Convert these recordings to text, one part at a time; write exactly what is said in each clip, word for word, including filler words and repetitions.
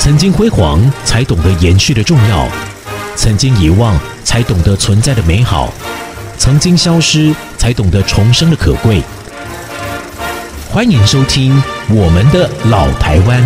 曾经辉煌，才懂得延续的重要；曾经遗忘，才懂得存在的美好；曾经消失，才懂得重生的可贵。欢迎收听我们的老台湾。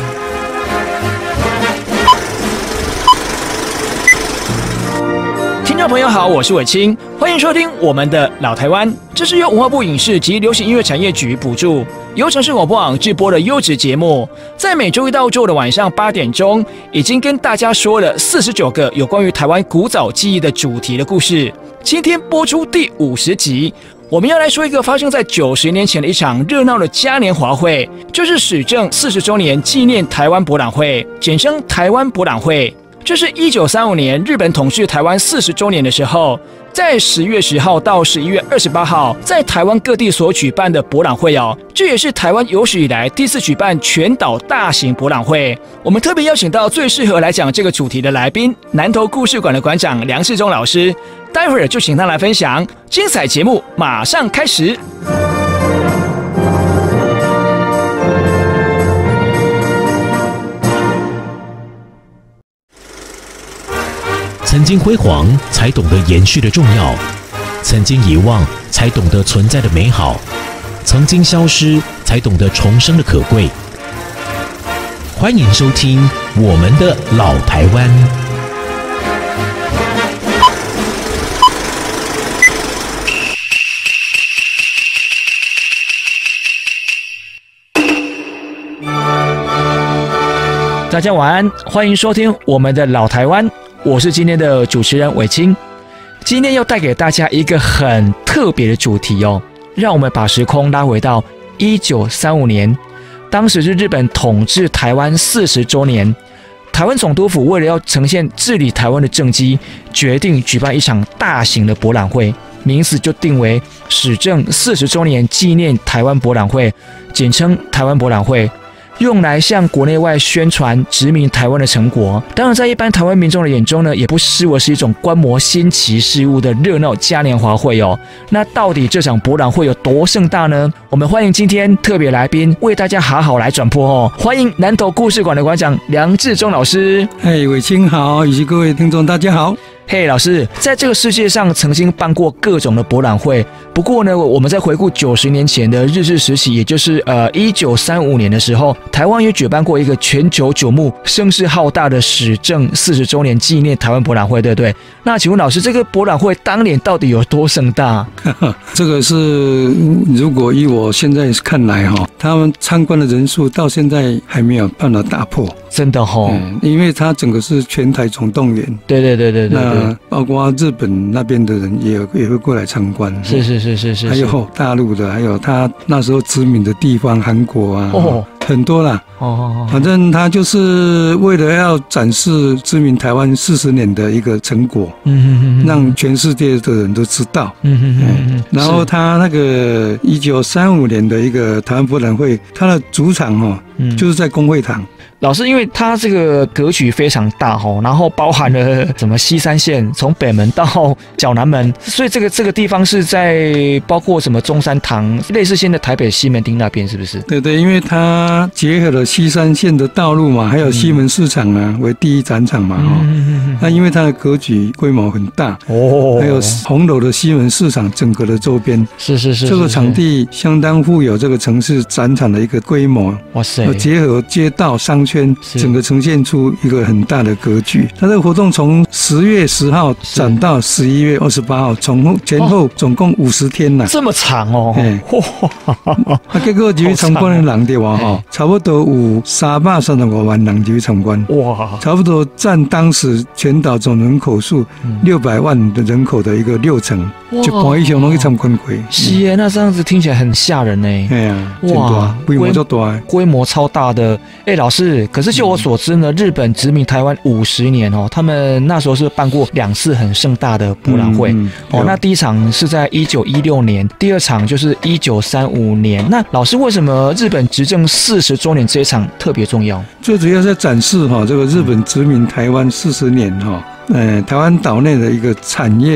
听众朋友好，我是伟清，欢迎收听我们的老台湾。这是由文化部影视及流行音乐产业局补助，由城市广播网制播的优质节目，在每周一到周五的晚上八点钟，已经跟大家说了四十九个有关于台湾古早记忆的主题的故事。今天播出第五十集，我们要来说一个发生在九十年前的一场热闹的嘉年华会，就是始政四十周年纪念台湾博览会，简称台湾博览会。这是一九三五年日本统治台湾四十周年的时候，在十月十号到十一月二十八号，在台湾各地所举办的博览会哦，这也是台湾有史以来第一次举办全岛大型博览会。我们特别邀请到最适合来讲这个主题的来宾，南投故事馆的馆长梁世忠老师，待会儿就请他来分享。精彩节目马上开始。 曾经辉煌，才懂得延续的重要；曾经遗忘，才懂得存在的美好；曾经消失，才懂得重生的可贵。欢迎收听我们的老台湾。 大家晚安，欢迎收听我们的老台湾。我是今天的主持人伟清，今天要带给大家一个很特别的主题哦，让我们把时空拉回到一九三五年，当时是日本统治台湾四十周年，台湾总督府为了要呈现治理台湾的政绩，决定举办一场大型的博览会，名字就定为始政四十周年纪念台湾博览会，简称台湾博览会。用来向国内外宣传殖民台湾的成果，当然在一般台湾民众的眼中呢，也不失为是一种观摩新奇事物的热闹嘉年华会哦。那到底这场博览会有多盛大呢？我们欢迎今天特别来宾为大家好好来转播哦。欢迎南投故事馆的馆长梁志忠老师。 嘿，伟清好，以及各位听众大家好。 嘿，老师，在这个世界上曾经办过各种的博览会，不过呢，我们在回顾九十年前的日治时期，也就是呃一九三五年的时候，台湾也举办过一个全球瞩目、声势浩大的始政四十周年纪念台湾博览会，对不对？那请问老师，这个博览会当年到底有多盛大？ 这个是如果以我现在看来哈，他们参观的人数到现在还没有办法打破。 真的哈、哦嗯，因为它整个是全台总动员， 对对对对对， 那包括日本那边的人也有也会过来参观， 是是是是是， 还有大陆的，还有他那时候殖民的地方，韩国啊，哦，很多啦， 哦哦哦， 反正他就是为了要展示殖民台湾四十年的一个成果，嗯嗯嗯，让全世界的人都知道，嗯嗯嗯嗯，然后他那个一九三五年的一个台湾博览会，它的主场哦，嗯，就是在公会堂。 老师，因为它这个格局非常大吼，然后包含了什么西三线，从北门到角南门，所以这个这个地方是在包括什么中山堂，类似现在台北西门町那边，是不是？ 对对，因为它结合了西三线的道路嘛，还有西门市场啊、嗯、为第一展场嘛，哈、嗯。那因为它的格局规模很大哦，还有红楼的西门市场整个的周边， 是是 是, 是， 这个场地相当富有这个城市展场的一个规模，哇塞，结合街道商圈，整个呈现出一个很大的格局。它这个活动从十月十号展到十一月二十八号，从前后总共五十天呐、啊， 这么长哦。哎， 哇！啊，结果入去参观的人对哇哈，差不多有三百三十五万人入去参观，哇，差不多占当时全岛总人口数六百万的人口的一个六成，一半以上都去参观过。 是耶，那这样子听起来很吓人呢。 哎呀，哇，规模就大， 规模超大的。哎，老师，可是就我所知呢，日本殖民台湾五十年哦，他们那时候是办过两次很盛大的博览会、嗯嗯、哦。那第一场是在一九一六年，第二场就是一九三五年。那老师，为什么日本执政四十周年这一场特别重要？ 最主要在展示哈，这个日本殖民台湾四十年哈，呃，台湾岛内的一个产业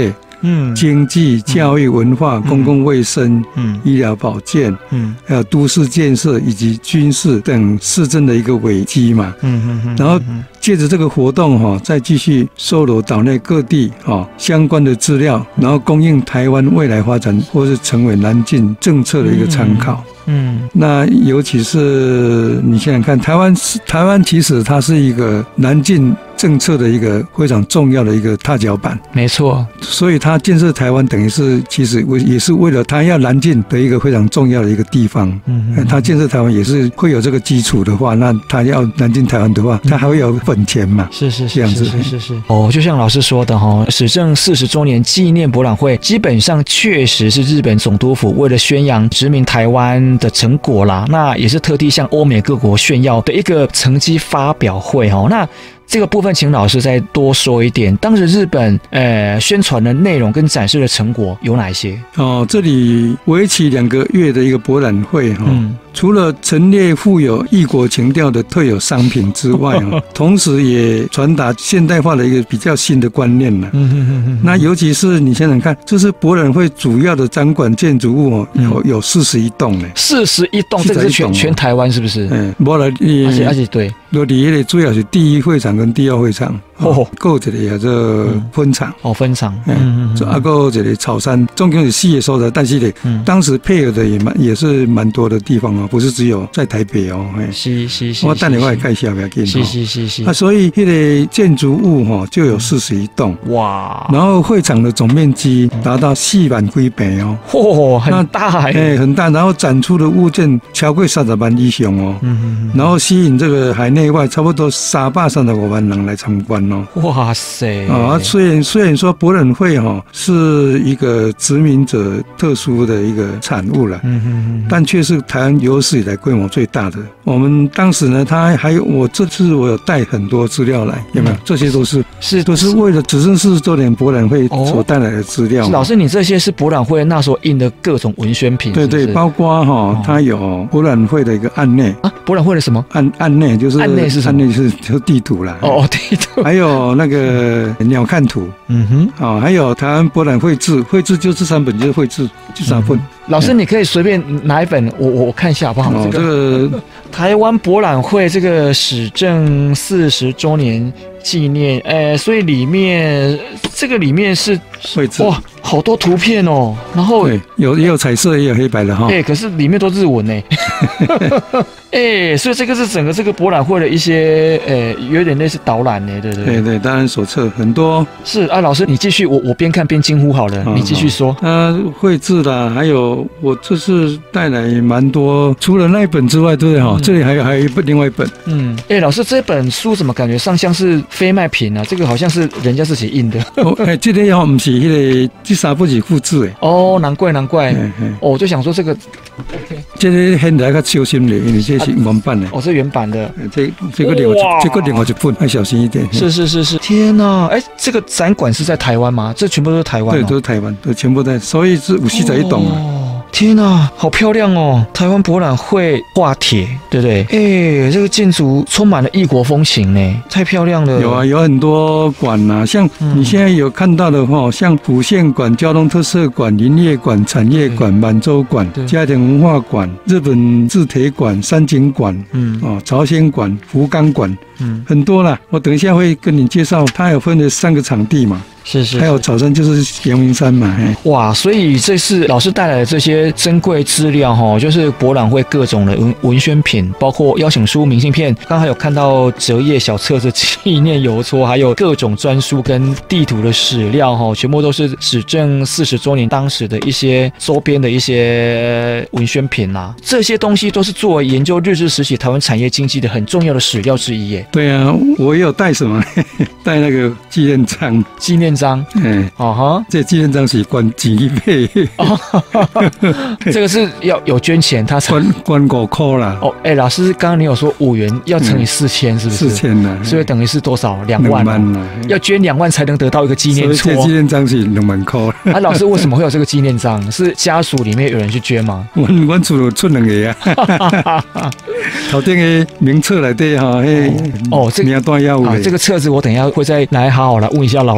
嗯，经济、教育、文化、嗯、公共卫生、嗯，医疗保健，嗯，还有都市建设以及军事等市政的一个危机嘛。嗯嗯嗯，然后借着这个活动哈、哦，再继续搜罗岛内各地哈、哦、相关的资料，然后供应台湾未来发展或是成为南进政策的一个参考。嗯，那尤其是你想想看，台湾是台湾，其实它是一个南进政策的一个非常重要的一个踏脚板。 没错， 所以它建设台湾，等于是其实也是为了它要南进的一个非常重要的一个地方。嗯，它建设台湾也是会有这个基础的话，那它要南进台湾的话，它还会有本钱嘛？ 是是是， 这样子， 是是是。哦，就像老师说的哈，始政四十周年纪念博览会，基本上确实是日本总督府为了宣扬殖民台湾的成果啦，那也是特地向欧美各国炫耀的一个成绩发表会哦。那这个部分请老师再多说一点，当时日本呃宣传的内容跟展示的成果有哪些？ 哦，这里为期两个月的一个博览会哈、哦嗯，除了陈列富有异国情调的特有商品之外啊，同时也传达现代化的一个比较新的观念了。嗯嗯嗯嗯。那尤其是你想想看，这是博览会主要的展馆建筑物哦，有有四十一栋呢。 四十一栋，这个是全全台湾是不是？ 嗯，博览， 而且而且对， 罗里那主要是第一会场跟第二会场。哦，够一个也做分场。 哦，分场。 嗯嗯。啊，够一个草山，总共是四个所在，但是呢，嗯、当时配合的也蛮也是蛮多的地方哦，不是只有在台北哦。 是是是。 我等下我来介绍给你。 是是是是。 啊，所以那个建筑物哈就有四十一栋。哇。然后会场的总面积达到四万几平哦。 嚯，很大哎、 欸，很大。然后展出的物件超过三十万以上哦。嗯嗯。然后吸引这个海内外差不多三百三十五万人来参观哦。 哇塞！ 啊，虽然虽然说博览会哈、哦、是一个殖民者特殊的一个产物了，嗯嗯，但却是台湾有史以来规模最大的。我们当时呢，他还有我这次我有带很多资料来，有没有？嗯、这些都是是都是为了只剩四十周年博览会所带来的资料、哦。 老师，你这些是博览会那时候印的各种文宣品是不是？ 对对，包括哈、哦，它有博览会的一个案内啊，博览会的什么案案内就是案内是什么？ 案内是就是地图啦。 哦，地图。 还有那个鸟瞰图，嗯哼，啊、哦，还有台湾博览会志，会志就这三本就是会志，这三份。嗯、 老师，你可以随便拿一本，我我看一下好不好？ 哦，这个台湾博览会这个始政四十周年纪念，呃，所以里面这个里面是会志哇，好多图片哦，然后对，有也有彩色也有黑白的哈， 哎、欸，可是里面都日文呢，哎、欸，所以这个是整个这个博览会的一些，呃、欸，有点类似导览呢，对对对对，当然手册很多是啊，老师你继续，我我边看边惊呼好了，哦、你继续说， 啊，绘制啦，还有我这次带来蛮多，除了那一本之外，对不对哈？嗯、这里还有还有一本另外一本， 嗯，哎、欸，老师这本书怎么感觉上像是非卖品啊？这个好像是人家自己印的， 哦，哎、欸，这个要不是那个这三不是复制哎， 哦，难怪难怪，欸欸、哦，我就想说这个 ，OK， 这个现在较小心的，因为这是原版的， 哦，是原版的， 这这个另外这个另外一本，要小心一点。 是是是是，天哪，哎，这个展馆是在台湾吗？这全部都是台湾、哦， 对，都是台湾，都全部在，所以是有四十一栋啊。 哦天哪，好漂亮哦！台湾博览会画帖，对不对？哎，这个建筑充满了异国风情呢，太漂亮了。 有啊，有很多馆啊，像你现在有看到的话，像府县馆、交通特色馆、林业馆、产业馆、满洲馆、家庭文化馆、日本制铁馆、山景馆，嗯，哦，朝鲜馆、福冈馆，嗯，很多啦。我等一下会跟你介绍，它有分了三个场地嘛。 是 是, 是， 还有草山就是阳明山嘛， 哇！所以这次老师带来的这些珍贵资料哈，就是博览会各种的文文宣品，包括邀请书、明信片，刚才有看到折页小册子、纪念邮戳，还有各种专书跟地图的史料哈，全部都是始政四十周年当时的一些周边的一些文宣品啊，这些东西都是作为研究日治时期台湾产业经济的很重要的史料之一耶。 对啊，我也有带什么？带那个纪念章， 纪念章， 嗯，哦哈，这纪念章是关几倍，哦， 这个是要有捐钱，他才关关五块啦。 哦，哎，老师，刚刚你有说五元要乘以四千，是不是？ 四千呢， 所以等于是多少？两万嘛， 要捐两万才能得到一个纪念戳。 所以这纪念章是两万块。 啊，老师为什么会有这个纪念章？是家属里面有人去捐吗？ 我我厝出两个啊，头顶的名册来对哈，嘿， 哦，这个名单要的， 这个册子我等一下会再来好好来问一下老师哈。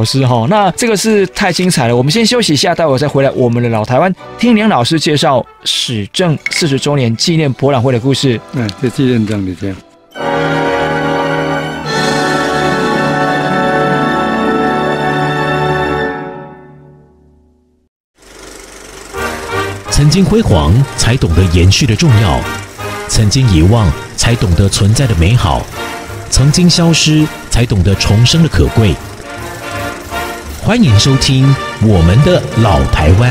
哦。那这个是太精彩了，我们先休息一下，待会儿再回来我们的老台湾，听梁老师介绍史政四十周年纪念博览会的故事。 嗯，就纪念这样的这样。 曾经辉煌，才懂得延续的重要；曾经遗忘，才懂得存在的美好；曾经消失，才懂得重生的可贵。欢迎收听我们的老台湾。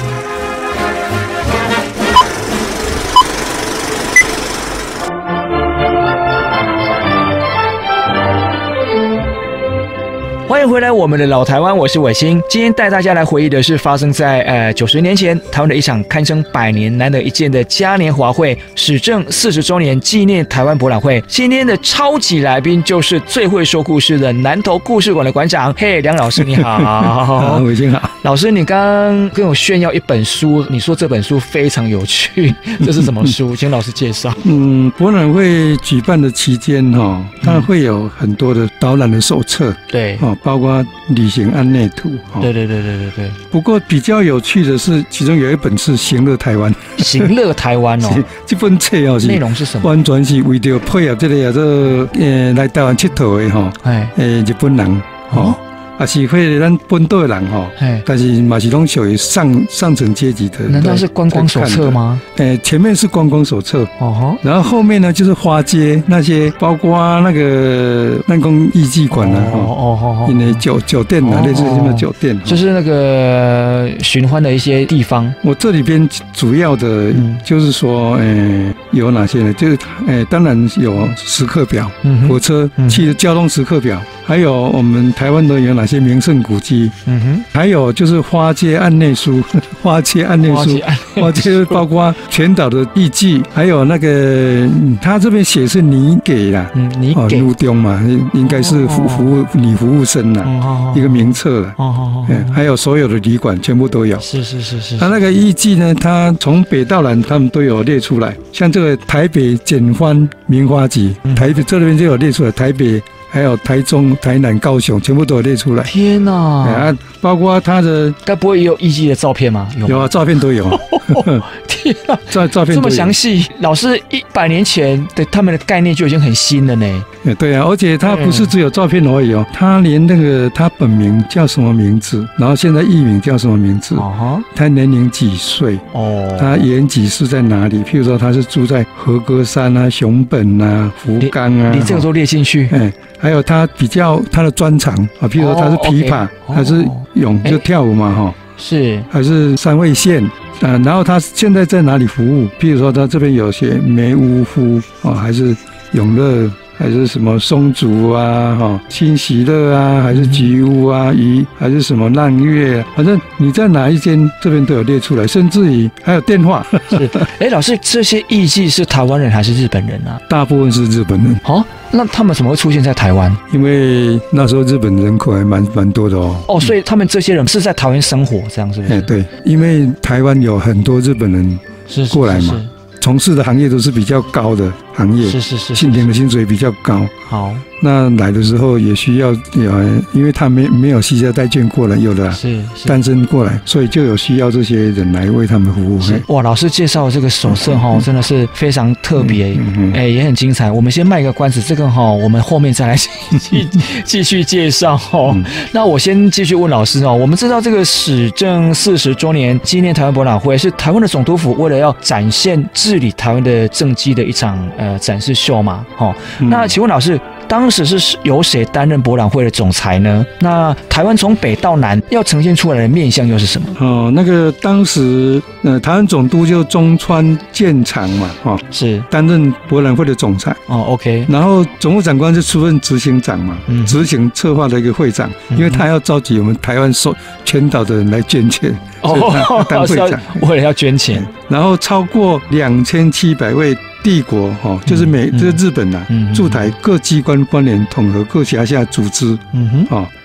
欢迎回来，我们的老台湾，我是伟星。今天带大家来回忆的是发生在呃九十年前台湾的一场堪称百年难得一见的嘉年华会——史政四十周年纪念台湾博览会。今天的超级来宾就是最会说故事的南投故事馆的馆长。嘿，梁老师你好。 伟星好。 老师，你刚刚跟我炫耀一本书，你说这本书非常有趣，这是什么书？请老师介绍。 嗯，博览会举办的期间哈，当然会有很多的导览的手册， 对， 哦，包括旅行案内图。 对对对对对对。不过比较有趣的是，其中有一本是《行乐台湾》。 行乐台湾哦， 这本册哦是内容是什么？ 完全是为了配合这个叫做呃来台湾佚佗的哈，哎，呃日本人哦。啊，是会咱本岛的人哈，但是嘛是拢属于上上层阶级的。 难道是观光手册吗？ 呃，前面是观光手册，哦，然后后面呢就是花街那些，包括那个南宫艺伎馆啊，哦哦哦，因为酒酒店啊，类似什么酒店， 就是那个寻欢的一些地方。 我这里边主要的就是说，呃，有哪些呢？就是呃，当然有时刻表，火车汽的交通时刻表，还有我们台湾的有哪些名胜古迹，嗯哼，还有就是花街案内书，花街案内书，花街包括全岛的艺伎，还有那个他这边写是你给啦，嗯，你给入中嘛，应该是服服务女服务生啦，一个名册了，哦哦哦，还有所有的旅馆全部都有， 是是是是。 他那个艺伎呢，他从北到南他们都有列出来，像这个台北简欢名花集，台北这边就有列出来，台北。还有台中、台南、高雄，全部都有列出来。 天哪！ 啊，包括他的， 该不会也有艺伎的照片吗？ 有, 有啊，照片都有。 天啊， 照照片这么详细，老师一百年前的他们的概念就已经很新了呢。 对啊，而且他不是只有照片而已哦，他连那个他本名叫什么名字，然后现在艺名叫什么名字，哦，他年龄几岁，哦，他原籍是在哪里？譬如说他是住在和歌山啊、熊本啊、福冈啊， 你这个都列进去。 哎，还有他比较他的专长啊，譬如说他是琵琶，还是咏，就跳舞嘛，哈， 是， 还是三味线。啊，然后他现在在哪里服务？譬如说，他这边有些梅屋夫哦，还是永乐，还是什么松竹啊，哈，新喜乐啊，还是菊屋啊，鱼，还是什么浪月，反正你在哪一间这边都有列出来，甚至于还有电话。 是，哎，老师，这些艺伎是台湾人还是日本人啊？ 大部分是日本人。 哦，那他们怎么会出现在台湾？ 因为那时候日本人口还蛮蛮多的哦。 哦，所以他们这些人是在台湾生活，这样是不是？ 哎，对，因为台湾有很多日本人过来嘛。是是是是，从事的行业都是比较高的行业，是是是，薪田的薪水比较高。好，那来的时候也需要有，因为他没没有携家带眷过来，有的是单身过来，所以就有需要这些人来为他们服务。 哇，老师介绍这个手册哈，真的是非常特别，哎、嗯嗯欸，也很精彩。我们先卖一个关子，这个哈，我们后面再来继继续介绍哈。嗯、那我先继续问老师哦，我们知道这个史政四十周年纪念台湾博览会是台湾的总督府为了要展现治理台湾的政绩的一场呃展示秀嘛，哈、嗯。那请问老师，当时是由谁担任博览会的总裁呢？那台湾从北到南要呈现出来的面向又是什么？ 哦，那个当时呃，台湾总督就中川健长嘛，哦，是担任博览会的总裁。 哦 ，OK。 然后总务长官就出任执行长嘛，嗯、执行策划的一个会长，嗯、因为他要召集我们台湾所全岛的人来捐钱，所以他当会长， 为了要捐钱。 然后超过两千七百位帝国哈，就是美，这、嗯、是日本呐、啊，嗯、驻台各机关官员统合各辖下组织，嗯哼，哦，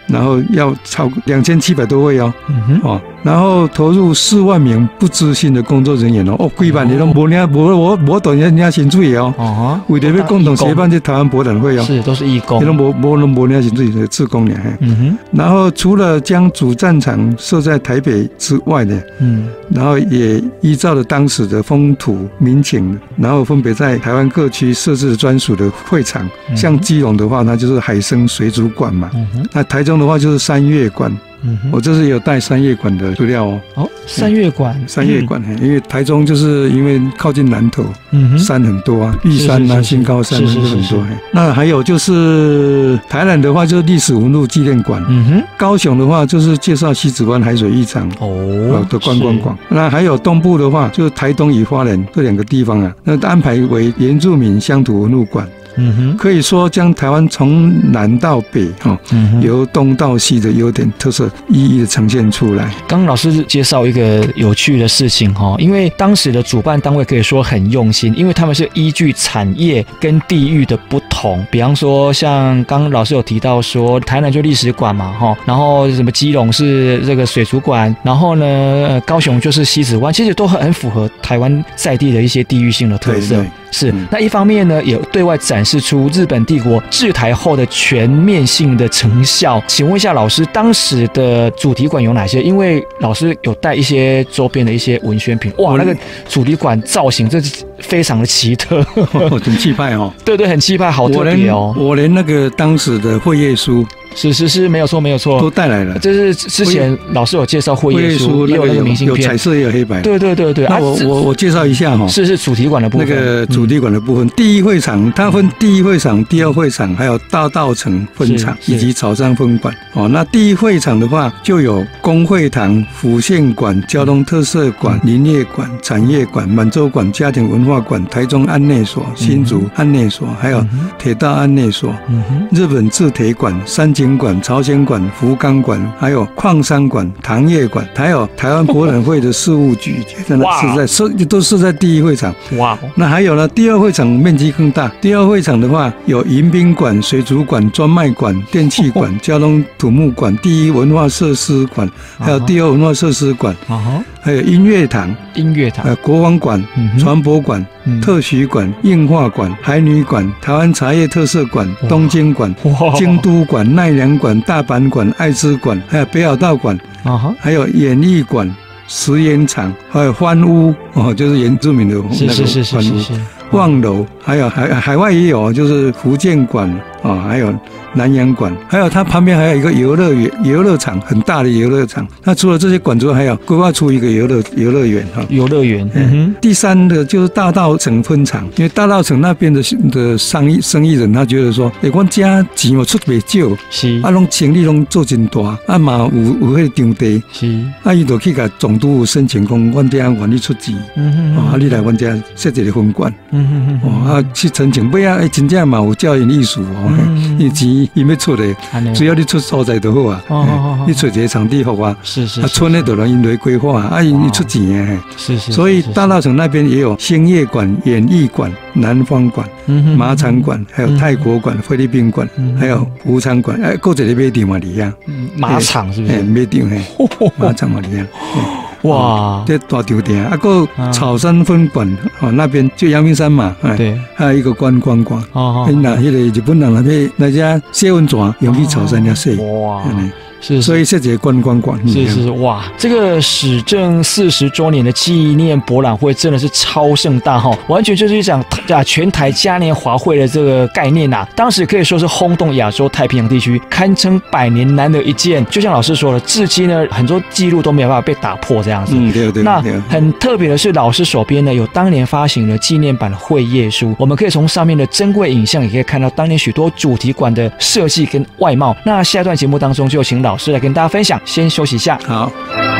然后要超两千七百多位哦，嗯哼哦，然后投入四万名不知心的工作人员哦，哦，几万人都无领无无无赚人家薪水哦，哦，为了要共同协办这台湾博览会哦， 是都是义工， 都无无无领薪水的志工呢，嗯哼，然后除了将主战场设在台北之外呢，嗯，然后也依照了当时的风土民情，然后分别在台湾各区设置专属的会场，嗯、像基隆的话，那就是海生水族馆嘛，嗯、那台中的话就是三月馆。嗯，我这是有带三月馆的资料哦。 哦，三月馆， 三月馆，嗯、因为台中就是因为靠近南投，嗯、山很多啊，玉山啊、新高山都很多。那还有就是台南的话，就是历史文物纪念馆。嗯哼，高雄的话就是介绍西子湾海水浴场哦的观光馆。那还有东部的话，就是台东与花莲这两个地方啊，那安排为原住民乡土文物馆。嗯哼，可以说将台湾从南到北哈，嗯、由东到西的优点特色一一的呈现出来。 刚刚老师介绍一个有趣的事情哈，因为当时的主办单位可以说很用心，因为他们是依据产业跟地域的不同，比方说像刚刚老师有提到说台南就历史馆嘛哈，然后什么基隆是这个水族馆，然后呢高雄就是西子湾，其实都很符合台湾在地的一些地域性的特色。对对是，那一方面呢，也对外展示出日本帝国治台后的全面性的成效。请问一下老师，当时的主题馆有哪些？因为老师有带一些周边的一些文宣品，哇，那个主题馆造型这是非常的奇特， 很气派哦。 对对，很气派，好特别哦。 我连那个当时的会页书。 是是是，没有错没有错， 都带来了。 这是之前老师有介绍会页书，也有那个明信片， 有彩色也有黑白。 对对对对。 那我我我介绍一下哈， 是是主题馆的部分。 那个主题馆的部分，嗯、第一会场它分第一会场、第二会场，还有大稻埕分场以及草山分馆。哦，那第一会场的话，就有公会堂、府县馆、交通特色馆、林业馆、产业馆、满洲馆、家庭文化馆、台中安内所、新竹安内所，还有铁道安内所、日本制铁馆、三井馆、朝鲜馆、福冈馆，还有矿山馆、糖业馆，还有台湾博览会的事务局，真的是在是都是在第一会场。哇！那还有呢，第二会场面积更大。第二会场的话，有迎宾馆、水族馆、专卖馆、电器馆、交通土木馆、第一文化设施馆，还有第二文化设施馆，还有音乐堂、 音乐堂、 呃国王馆、船舶馆、特许馆、映画馆、海女馆、台湾茶叶特色馆、东京馆、京都馆、奈良馆、大阪馆、爱知馆，还有北海道馆，还有演艺馆、实验场，还有欢屋哦，就是原住民的那个欢屋、望楼，还有海海外也有，就是福建馆啊，还有南洋馆，还有它旁边还有一个游乐园、游乐场，很大的游乐场。那除了这些馆之外，还有规划出一个游乐游乐园哈。 游乐园。嗯哼。 第三个就是大稻埕分场，因为大稻埕那边的的生意生意人，他觉得说，哎，我家钱我出袂少，是啊，拢生意拢做真大，啊嘛有有迄场地，是啊，伊就去甲总督申请讲，阮家愿意出钱，嗯哼，啊，你来阮家设一个分馆，嗯哼哼，哦啊去申请，尾啊，真正嘛有教育意思哦，伊钱。伊要出的，只要你出所在就好啊。哦哦哦，你找一个场地好啊。是是。啊，村内就让因来规划，啊，你出钱诶。是是。所以大稻埕那边也有兴业馆、演艺馆、南方馆、马场馆，还有泰国馆、菲律宾馆，还有武场馆。哎，各一个马场嘛一样。 马场是不是？ 哎，马场嘿，马场嘛一样。哇，这大场店啊，个草山分馆啊，那边就阳明山嘛，对，还有一个观光馆。哦哦，那迄个日本人那边那家洗温泉用去草山遐洗。哇。是，所以这节观光馆是是是哇，这个始政四十周年的纪念博览会真的是超盛大哈，完全就是一场啊全台嘉年华会的这个概念呐、啊。当时可以说是轰动亚洲太平洋地区，堪称百年难得一见。就像老师说的，至今呢很多记录都没有办法被打破这样子。嗯，对对。那很特别的是，老师手边呢有当年发行的纪念版会页书，我们可以从上面的珍贵影像也可以看到当年许多主题馆的设计跟外貌。那下一段节目当中就请老师来跟大家分享，先休息一下。 好。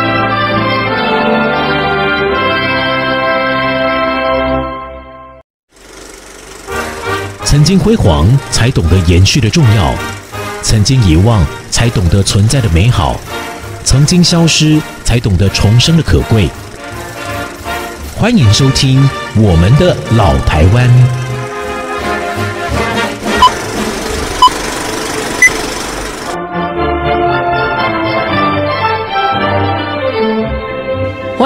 曾经辉煌，才懂得延续的重要；曾经遗忘，才懂得存在的美好；曾经消失，才懂得重生的可贵。欢迎收听我们的老台湾。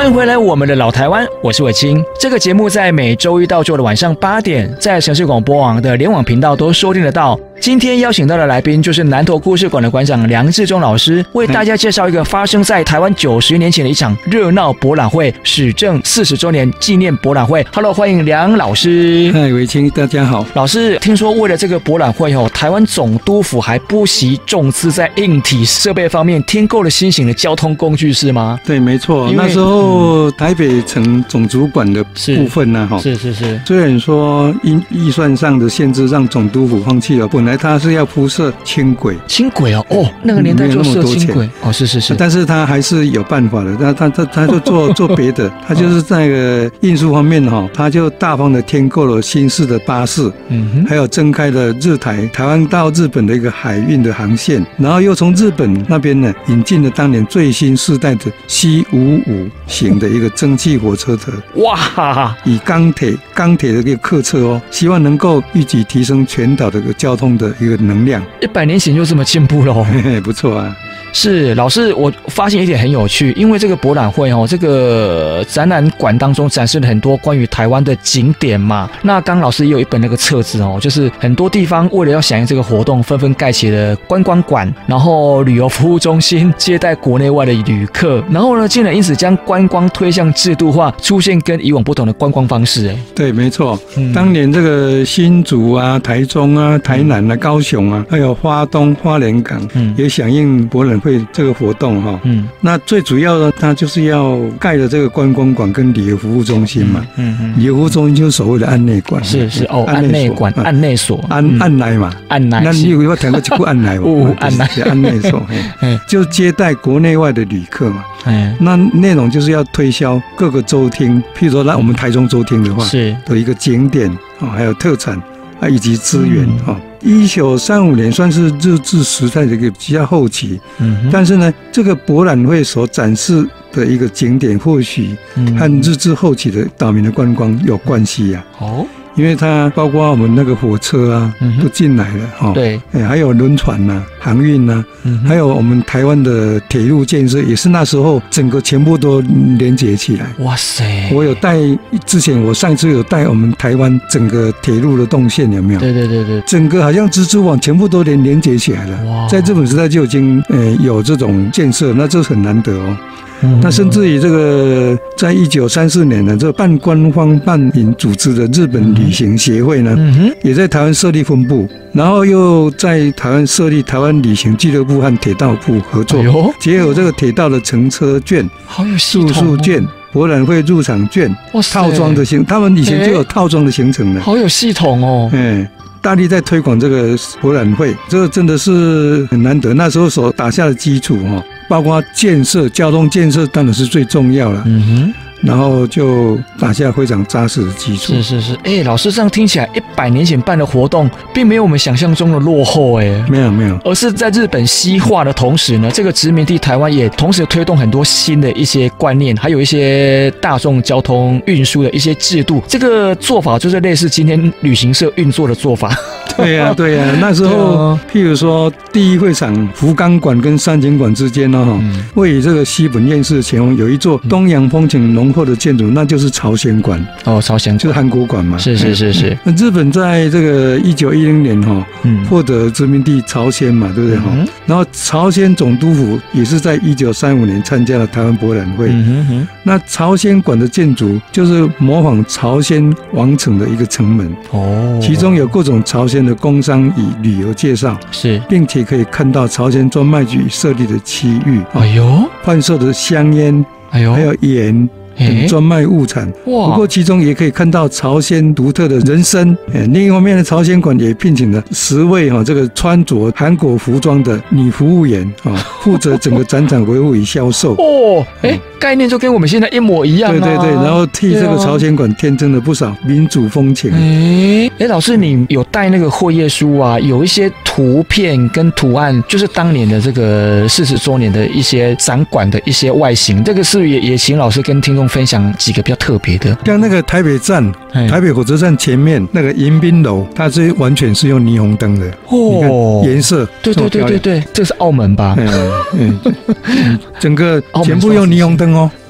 欢迎回来，我们的老台湾，我是伟清。这个节目在每周一到周的晚上八点，在城市广播网的联网频道都收听得到。今天邀请到的来宾就是南投故事馆的馆长梁志忠老师，为大家介绍一个发生在台湾九十年前的一场热闹博览会——始政四十周年纪念博览会。Hello， 欢迎梁老师。 嗨，伟清，大家好。 老师，听说为了这个博览会哦，台湾总督府还不惜重资在硬体设备方面添购了新型的交通工具，是吗？ 对，没错。那时候、嗯、台北城总主管的部分呢，哈， 是是是。 虽然说因预算上的限制，让总督府放弃了，本来他是要铺设轻轨， 轻轨哦，哦，那个年代就设轻轨哦，是是是。 但是他还是有办法的，他他他他就做做别的，他就是在那个运输方面哈，他就大方的添购了新式的巴士，嗯哼，还有增开了日台台湾到日本的一个海运的航线，然后又从日本那边呢引进了当年最新世代的 C 五五 型的一个蒸汽火车头， 哇， 以钢铁钢铁的一个客车哦，希望能够一举提升全岛的一个交通的一个能量。 一百年前就这么进步了， 嘿嘿，不错啊。 是老师，我发现一点很有趣，因为这个博览会哦，这个展览馆当中展示了很多关于台湾的景点嘛。那刚老师也有一本那个册子哦，就是很多地方为了要响应这个活动，纷纷盖起了观光馆，然后旅游服务中心接待国内外的旅客，然后呢，竟然因此将观光推向制度化，出现跟以往不同的观光方式。哎， 对，没错。嗯、当年这个新竹啊、台中啊、台南啊、高雄啊，还有花东、花莲港，嗯，也响应博览会这个活动哈，嗯，那最主要的，它就是要盖的这个观光馆跟旅游服务中心嘛，嗯嗯，旅游服务中心就是所谓的案内馆， 是是哦，案内馆、案内所、 案案内嘛， 案内， 那你有要谈过这个案内嘛？ 哦，案内， 案内所，就接待国内外的旅客嘛，哎，那内容就是要推销各个州厅，譬如说那我们台中州厅的话，是的一个景点啊，还有特产啊，以及资源啊。一九三五年算是日治时代的一个比较后期，嗯，但是呢，这个博览会所展示的一个景点，或许和日治后期的岛民的观光有关系呀、啊。哦。因为它包括我们那个火车啊，嗯、都进来了哈、哦，对，哎，还有轮船呐、啊、航运呐、啊嗯，还有我们台湾的铁路建设，也是那时候整个全部都连接起来。哇塞！我有带之前我上次有带我们台湾整个铁路的动线，有没有？对对对对，整个好像蜘蛛网全部都连连接起来了。哇！在日本时代就已经呃有这种建设，那这很难得哦。那甚至于这个，在一九三四年呢，这个半官方半民组织的日本旅行协会呢，嗯、也在台湾设立分部，然后又在台湾设立台湾旅行俱乐部和铁道部合作，哎、结合这个铁道的乘车券、住宿券、博览会入场券、套装的行，他们以前就有套装的行程了， 好有系统哦， 哎。大力在推广这个博览会，这个真的是很难得。那时候所打下的基础哈，包括建设、交通建设当然是最重要了。嗯哼。然后就打下非常扎实的基础。 是是是，哎、欸，老师这样听起来，一百年前办的活动，并没有我们想象中的落后、欸，哎， 没有没有， 而是在日本西化的同时呢，这个殖民地台湾也同时推动很多新的一些观念，还有一些大众交通运输的一些制度。这个做法就是类似今天旅行社运作的做法。 对呀、啊、对呀、啊，那时候、啊、譬如说第一会场福冈馆跟三井馆之间呢，哈、嗯，位于这个西本院寺前方有一座东洋风情浓厚的建筑，那就是朝鲜馆。 哦，朝鲜就是韩国馆嘛。 是是是是。 那日本在这个一九一零年哈，嗯，获得殖民地朝鲜嘛，对不对哈、嗯？然后朝鲜总督府也是在一九三五年参加了台湾博览会。嗯哼哼。那朝鲜馆的建筑就是模仿朝鲜王城的一个城门。哦。其中有各种朝鲜的工商与旅游介绍，是，并且可以看到朝鲜专卖局设立的区域。哎呦，贩售的香烟，哎呦，还有盐。等专卖物产，不过其中也可以看到朝鲜独特的人参。另一方面呢，朝鲜馆也聘请了十位哈这个穿着韩国服装的女服务员啊，负责整个展场维护与销售。哦，哎，概念就跟我们现在一模一样、啊。对对对，然后替这个朝鲜馆添增了不少民主风情。哎哎，老师，你有带那个会页书啊？有一些图片跟图案，就是当年的这个四十周年的一些展馆的一些外形。这个是不是也也请老师跟听众分享几个比较特别的， 像那个台北站、台北火车站前面那个迎宾楼，它是完全是用霓虹灯的哦，颜色， 对对对对对，这是澳门吧？嗯嗯， 整个全部用霓虹灯哦。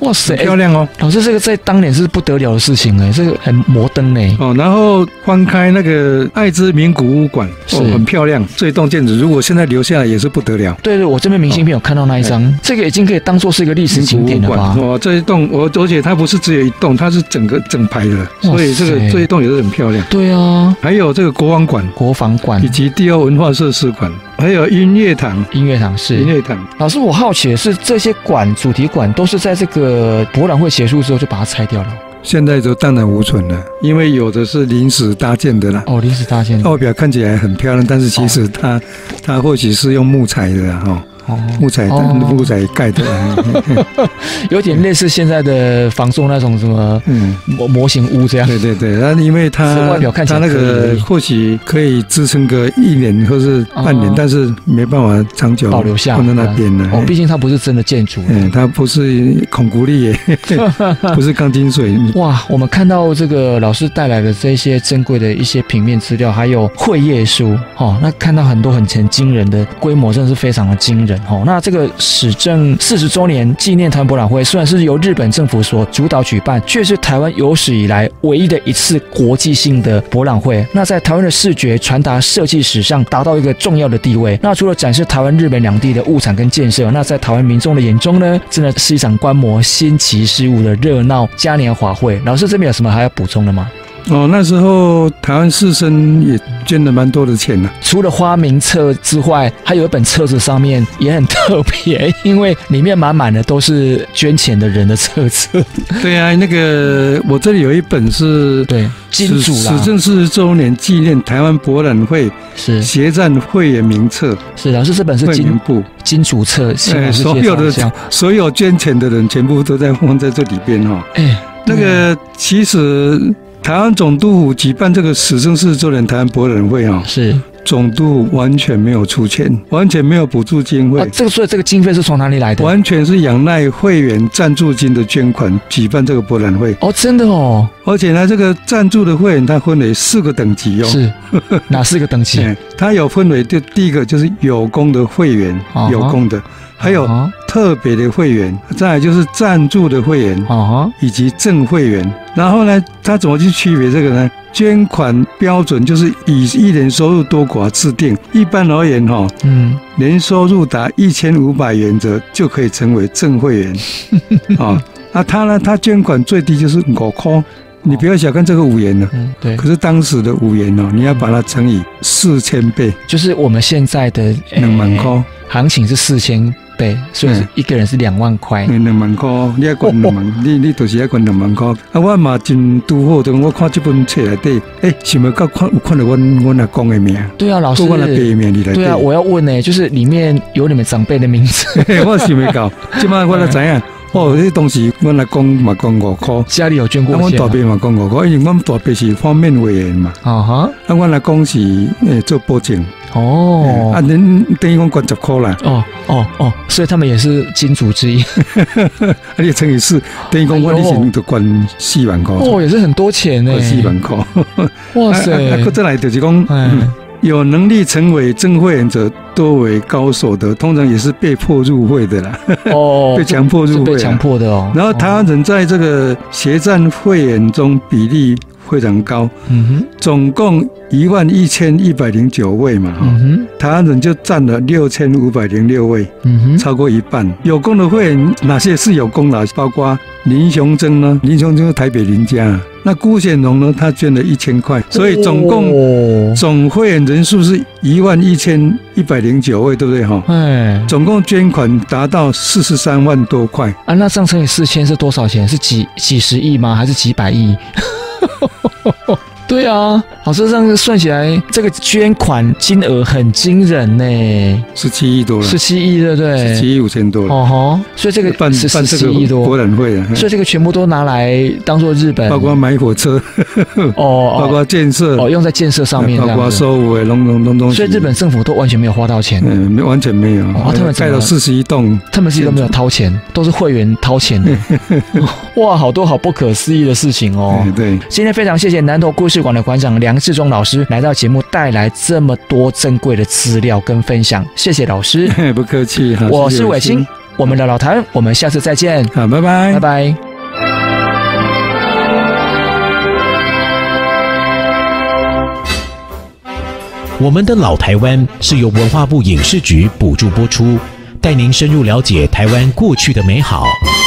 哇塞， 漂亮哦！ 老师，这个在当年是不得了的事情哎，这个很摩登哎。 哦，然后翻开那个爱知名古屋馆，哦，很漂亮，这一栋建筑如果现在留下来也是不得了。 对对，我这边明信片有看到那一张，哦，这个已经可以当做是一个历史景点了吧？ 哦，这一栋我而且它不是只有一栋，它是整个整排的，所以这个这一栋也是很漂亮。 对啊， 还有这个国王馆、 国防馆以及第二文化设施馆。还有音乐堂， 音乐堂是音乐堂。 老师，我好奇的是，这些馆、主题馆都是在这个博览会结束之后就把它拆掉了？ 现在就荡然无存了，因为有的是临时搭建的啦。 哦，临时搭建的， 外表看起来很漂亮，但是其实它、哦、它或许是用木材的哈。哦，木材的、哦、木材盖的， 有点类似现在的房仲那种什么模模型屋这样。 对对对，那因为它外表看起来它那个或许可以支撑个一年或是半年，哦，但是没办法长久保留下放在那边了。 哦，毕竟它不是真的建筑， 嗯，它不是孔骨力耶，不是钢筋水泥。 哇，我们看到这个老师带来的这些珍贵的一些平面资料，还有会页书，哦，那看到很多很很惊人的规模，真的是非常的惊人。哦，那这个始政四十周年纪念台湾博览会虽然是由日本政府所主导举办，却是台湾有史以来唯一的一次国际性的博览会。那在台湾的视觉传达设计史上达到一个重要的地位。那除了展示台湾、日本两地的物产跟建设，那在台湾民众的眼中呢，真的是一场观摩新奇事物的热闹嘉年华会。老师这边有什么还要补充的吗？ 哦，那时候台湾士绅也捐了蛮多的钱呢。 除了花名册之外，还有一本册子上面也很特别，因为里面满满的都是捐钱的人的册子。 对啊，那个我这里有一本是对金主啦， 始政四十周年纪念台湾博览会是协赞会员名册。 是老师，这本是金部金主册， 哎，所有的所有捐钱的人全部都在放在这里边哈。哎，那个其实。台湾总督府举办这个始政四十周年台湾博览会啊， 是总督完全没有出钱，完全没有补助经费。 啊，这个所以这个经费是从哪里来的？ 完全是仰赖会员赞助金的捐款举办这个博览会。 哦，真的哦。 而且呢，这个赞助的会员它分为四个等级哦。 是哪四个等级？ 它有分为就第一个就是有功的会员，哦，有功的。还有特别的会员，再来就是赞助的会员，以及正会员。然后呢，他怎么去区别这个呢？捐款标准就是以一年收入多寡制定。一般而言，哈，嗯，年收入达一千五百元者就可以成为正会员。啊，那他呢，他捐款最低就是五块。你不要小看这个五元了，嗯，对。可是当时的五元哦，你要把它乘以四千倍， 就是我们现在的两万块， 行情是四千倍，所以一个人是两万块。 嗯，两万块，你要捐两万，哦，你你就是要捐两万块。啊，我嘛真拄好，等我看这本册内底，哎，想要到看有看到我我阿公的名。 对啊，老师， 我阿伯的名里来。 对啊，我要问呢，就是里面有你们长辈的名字。 我想要到，今麦我都知影。哦，这东西我来讲嘛，讲五块。 家里有捐过钱。 我大伯嘛讲五块，因为我们大伯是方面委员嘛。啊哈。啊，我来讲是诶做保证。哦。啊，恁等于讲捐十块啦。哦哦哦，所以他们也是金主之一。 啊，你乘以四，等于讲我以前都捐四万块。 哦，也是很多钱呢。 四万块。 哇塞！ 啊，啊，再来就是讲。嗯有能力成为正会员者多为高所得，通常也是被迫入会的啦。哦，被强迫入会， 被强迫的哦。 然后台湾人在这个协赞会员中比例非常高，嗯哼，总共一万一千一百零九位嘛，嗯哼，台湾人就占了六千五百零六位，嗯哼，超过一半。有功的会员哪些是有功劳？包括林雄珍呢？林雄珍是台北林家。那辜显荣呢？他捐了一千块，所以总共、哦、总会员人数是一万一千一百零九位，对不对哈？哎，总共捐款达到四十三万多块啊！那这样乘以四千是多少钱？是几几十亿吗？还是几百亿？对啊，老师这样算起来，这个捐款金额很惊人呢， 十七亿多了， 十七亿对不对？ 十七亿五千多了， 哦吼，所以这个办办这个博览会啊， 所以这个全部都拿来当做日本， 包括买火车，哦，包括建设， 哦，用在建设上面， 包括收尾龙龙龙东西， 所以日本政府都完全没有花到钱， 嗯，没完全没有，哦，他们盖了四十一栋， 他们自己都没有掏钱，都是会员掏钱的，哇，好多好不可思议的事情哦。 对， 今天非常谢谢南投故事馆的馆长梁志忠老师来到节目，带来这么多珍贵的资料跟分享，谢谢老师。 不客气， 我是伟清， 我们的老台湾，我们下次再见。 好，拜拜， 拜拜。 我们的老台湾是由文化部影视局补助播出，带您深入了解台湾过去的美好。